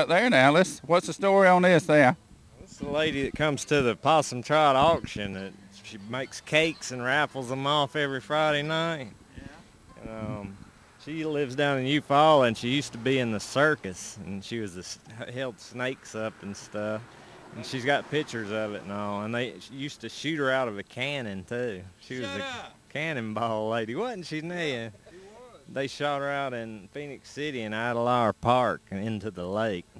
There now, what's the story on this there? This is the lady that comes to the Possum Trot auction. She makes cakes and raffles them off every Friday night. Yeah. And, she lives down in Eufaula, and she used to be in the circus, and she held snakes up and stuff. And she's got pictures of it and all. And they used to shoot her out of a cannon too. She was a cannonball lady, wasn't she, Nia? They shot her out in Phoenix City in Idlehour Park and into the lake.